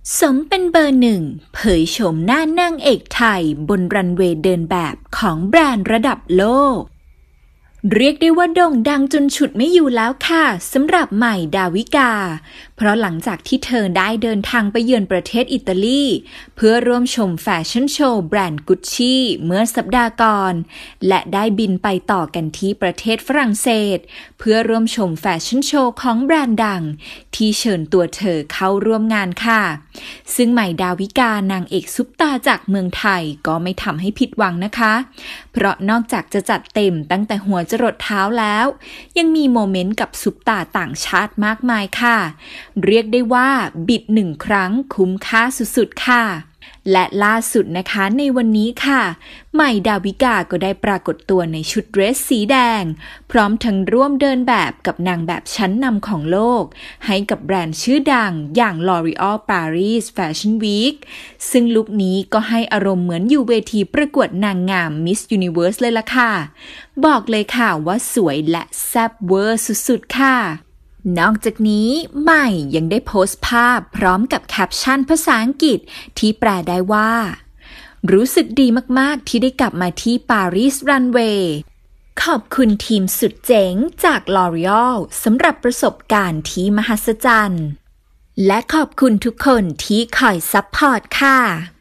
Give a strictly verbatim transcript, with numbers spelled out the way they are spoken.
สมเป็นเบอร์หนึ่งเผยโฉมหน้านางเอกไทยบนรันเวย์เดินแบบของแบรนด์ระดับโลกเรียกได้ว่าโด่งดังจนฉุดไม่อยู่แล้วค่ะสำหรับใหม่ดาวิกาเพราะหลังจากที่เธอได้เดินทางไปเยือนประเทศอิตาลีเพื่อร่วมชมแฟชั่นโชว์แบรนด์กุชชี่เมื่อสัปดาห์ก่อนและได้บินไปต่อกันที่ประเทศฝรั่งเศสเพื่อร่วมชมแฟชั่นโชว์ของแบรนด์ดังที่เชิญตัวเธอเข้าร่วมงานค่ะซึ่งใหม่ดาวิกานางเอกซุปตาจากเมืองไทยก็ไม่ทำให้ผิดหวังนะคะเพราะนอกจากจะจัดเต็มตั้งแต่หัวจรดเท้าแล้วยังมีโมเมนต์กับซุปตาต่างชาติมากมายค่ะเรียกได้ว่าบิดหนึ่งครั้งคุ้มค่าสุดๆค่ะและล่าสุดนะคะในวันนี้ค่ะใหม่ดาวิกาก็ได้ปรากฏตัวในชุดเดรสสีแดงพร้อมทั้งร่วมเดินแบบกับนางแบบชั้นนำของโลกให้กับแบรนด์ชื่อดังอย่าง L'Oréal Paris Fashion Week ซึ่งลุคนี้ก็ให้อารมณ์เหมือนอยู่เวทีประกวดนางงาม Miss Universe เลยล่ะค่ะบอกเลยค่ะว่าสวยและแซ่บเวอร์สุดๆค่ะนอกจากนี้ใหม่ยังได้โพสต์ภาพพร้อมกับแคปชั่นภาษาอังกฤษที่แปลได้ว่ารู้สึกดีมากๆที่ได้กลับมาที่ปารีสรันเวย์ขอบคุณทีมสุดเจ๋งจาก L'Oréal สำหรับประสบการณ์ที่มหัศจรรย์และขอบคุณทุกคนที่คอยซัพพอร์ตค่ะ